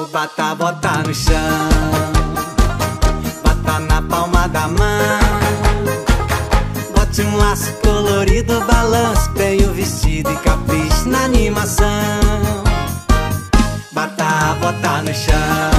bata, bota no chão, bata na palma da mão. Bote um laço colorido, balance bem o vestido e capriche na animação. Bata, bota no chão,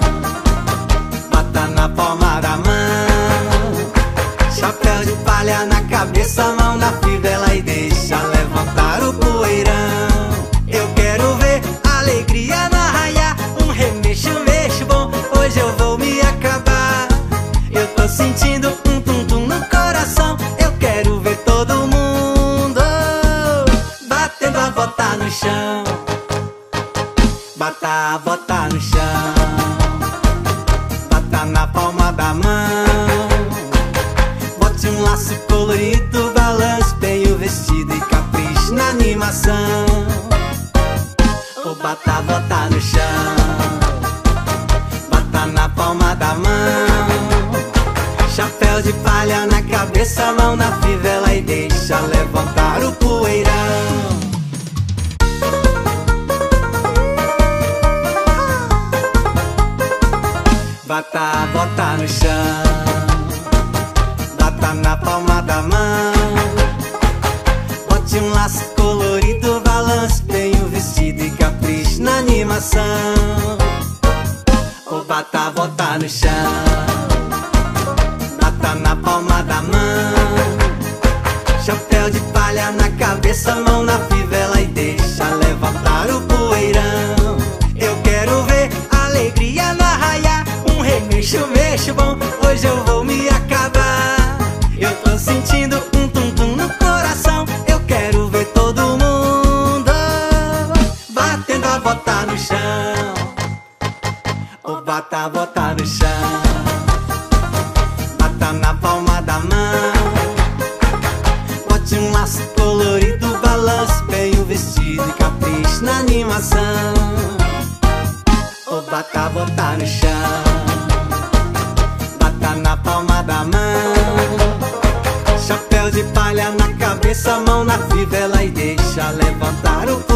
bata na palma da mão. Chapéu de palha na cabeça, mão na fivela e deixa levantar o poeirão. Eu quero ver a alegria na raia, um remexo, mexo bom, hoje eu vou me acabar. Eu tô sentindo um tum-tum no coração, eu quero ver todo mundo batendo a bota no chão. Bata, bota no chão, bata na palma da mão. Bote um laço colorido, balance bem o vestido e capriche na animação. O bata, bota no chão, bata na palma da mão. Chapéu de palha na cabeça, mão na fivela e deixa levantar o poeirão. Bata, bota no chão, bata na palma da mão. Bote um laço colorido, balance bem o vestido e capriche na animação. O bata, bota no chão, bata na palma da mão. Chapéu de palha na cabeça, mão na fivela e deixa levantar o poeirão. Eu quero ver a alegria na raia, um remexo, mexo bom, hoje eu vou me acabar. Eu tô sentindo um tum-tum no coração, eu quero ver todo mundo batendo a bota no chão. O bata, bota no chão, bata na palma da mão. Bote um laço colorido, balance bem o vestido e capriche na animação. O bata, bota no chão, bata na palma da mão. Chapéu de palha na cabeça, mão na fivela e deixa levantar o